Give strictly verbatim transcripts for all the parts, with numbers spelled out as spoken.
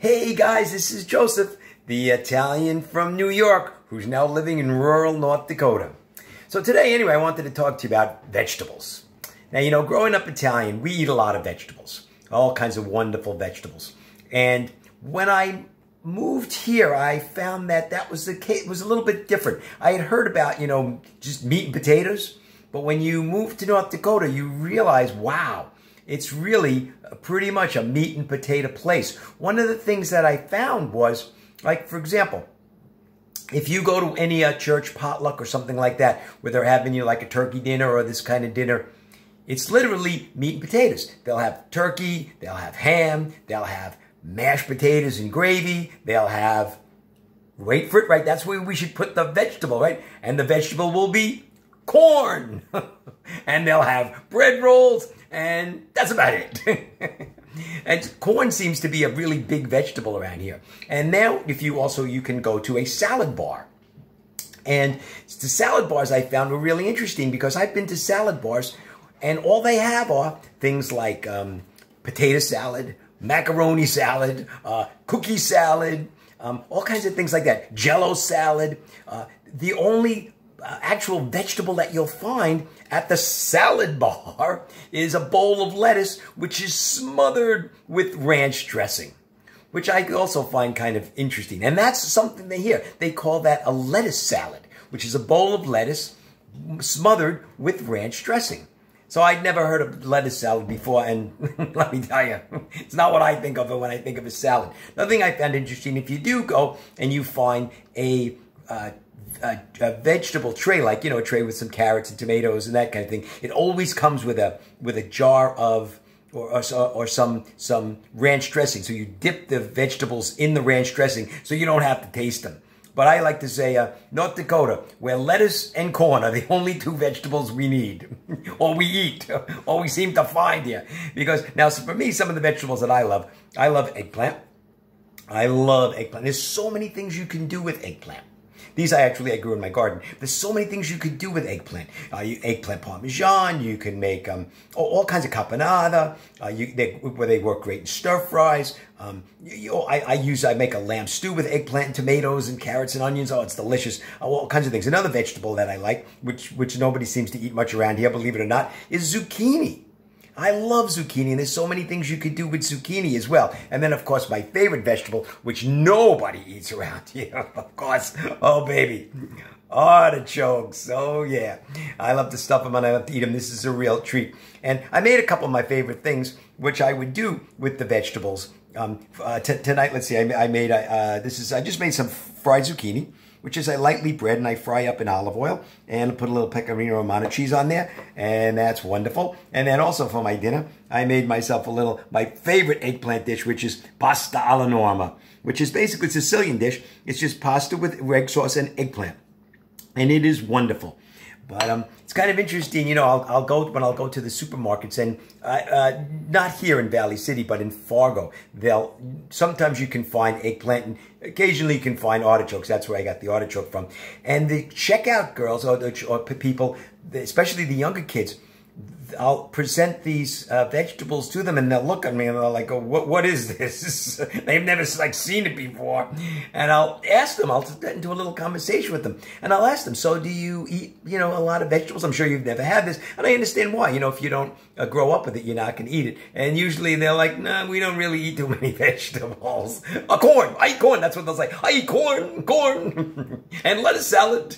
Hey guys, this is Joseph, the Italian from New York, who's now living in rural North Dakota. So today, anyway, I wanted to talk to you about vegetables. Now, you know, growing up Italian, we eat a lot of vegetables, all kinds of wonderful vegetables. And when I moved here, I found that that was the case, was a little bit different. I had heard about, you know, just meat and potatoes, but when you move to North Dakota, you realize, wow, it's really pretty much a meat and potato place. One of the things that I found was, like, for example, if you go to any uh, church potluck or something like that, where they're having you like a turkey dinner or this kind of dinner, it's literally meat and potatoes. They'll have turkey, they'll have ham, they'll have mashed potatoes and gravy, they'll have, wait for it, right? That's where we should put the vegetable, right? And the vegetable will be corn. And they'll have bread rolls, and that's about it. And corn seems to be a really big vegetable around here. And now, if you also, you can go to a salad bar. And the salad bars I found were really interesting because I've been to salad bars, and all they have are things like um, potato salad, macaroni salad, uh, cookie salad, um, all kinds of things like that. Jello salad. Uh, the only Uh, actual vegetable that you'll find at the salad bar is a bowl of lettuce, which is smothered with ranch dressing, which I also find kind of interesting. And that's something they hear. They call that a lettuce salad, which is a bowl of lettuce smothered with ranch dressing. So I'd never heard of lettuce salad before, and let me tell you, it's not what I think of it when I think of a salad. Another thing I found interesting, if you do go and you find a uh, A, a vegetable tray, like, you know, a tray with some carrots and tomatoes and that kind of thing, it always comes with a with a jar of or or, or some some ranch dressing. So you dip the vegetables in the ranch dressing, so you don't have to taste them. But I like to say, uh, North Dakota, where lettuce and corn are the only two vegetables we need, or we eat, or we seem to find here. Because now, so for me, some of the vegetables that I love, I love eggplant. I love eggplant. There's so many things you can do with eggplant. These I actually, I grew in my garden. There's so many things you could do with eggplant. Uh, you, eggplant parmesan, you can make um, all, all kinds of caponata, uh, you, they, where they work great in stir fries. Um, you, you, I, I use, I make a lamb stew with eggplant and tomatoes and carrots and onions. Oh, it's delicious. Uh, all kinds of things. Another vegetable that I like, which, which nobody seems to eat much around here, believe it or not, is zucchini. I love zucchini, and there's so many things you could do with zucchini as well. And then, of course, my favorite vegetable, which nobody eats around here, of course, oh, baby, artichokes. Oh, yeah. I love to stuff them and I love to eat them. This is a real treat. And I made a couple of my favorite things, which I would do with the vegetables. Um, uh, tonight, let's see, I, I made, uh, this is, I just made some fried zucchini, which is I lightly bread and I fry up in olive oil and put a little pecorino romano cheese on there, and that's wonderful. And then also for my dinner, I made myself a little, my favorite eggplant dish, which is pasta alla norma, which is basically a Sicilian dish. It's just pasta with egg sauce and eggplant, and it is wonderful. But um, it's kind of interesting, you know, I'll, I'll go, when I'll go to the supermarkets, and uh, uh, not here in Valley City, but in Fargo, they'll, sometimes you can find eggplant, and occasionally you can find artichokes. That's where I got the artichoke from. And the checkout girls, or, the, or people, especially the younger kids, I'll present these uh, vegetables to them, and they'll look at me and they'll like, oh, what, what is this? They've never like seen it before. And I'll ask them, I'll get into a little conversation with them, and I'll ask them, so do you eat, you know, a lot of vegetables? I'm sure you've never had this, and I understand why. You know, if you don't uh, grow up with it, you're not going to eat it. And usually they're like, no, nah, we don't really eat too many vegetables. Uh, corn, I eat corn. That's what they'll say. I eat corn, corn, and lettuce salad.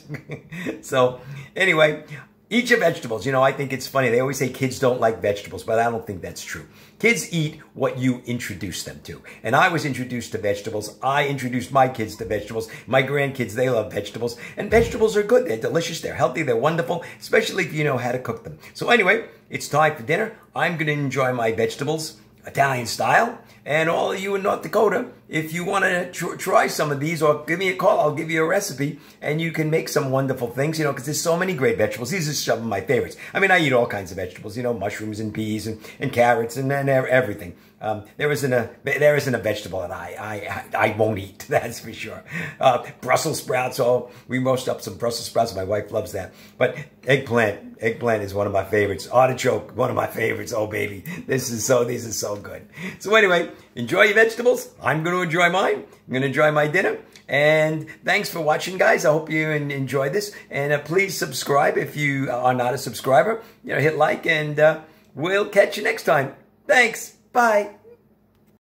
So anyway, eat your vegetables. You know, I think it's funny. They always say kids don't like vegetables, but I don't think that's true. Kids eat what you introduce them to. And I was introduced to vegetables. I introduced my kids to vegetables. My grandkids, they love vegetables. And vegetables are good. They're delicious. They're healthy. They're wonderful, especially if you know how to cook them. So anyway, it's time for dinner. I'm going to enjoy my vegetables Italian style. And all of you in North Dakota, if you want to tr try some of these, or give me a call, I'll give you a recipe, and you can make some wonderful things, you know, because there's so many great vegetables. These are some of my favorites. I mean, I eat all kinds of vegetables, you know, mushrooms and peas and, and carrots and, and everything. Um, there isn't a there isn't a vegetable that I I I won't eat. That's for sure. Uh, Brussels sprouts. Oh, we roast up some Brussels sprouts. My wife loves that. But eggplant, eggplant is one of my favorites. Artichoke, one of my favorites. Oh baby, this is so. These are so good. So anyway, enjoy your vegetables. I'm going to enjoy mine. I'm going to enjoy my dinner. And thanks for watching, guys. I hope you enjoyed this. And uh, please subscribe if you are not a subscriber. You know, hit like, and uh, we'll catch you next time. Thanks. Bye.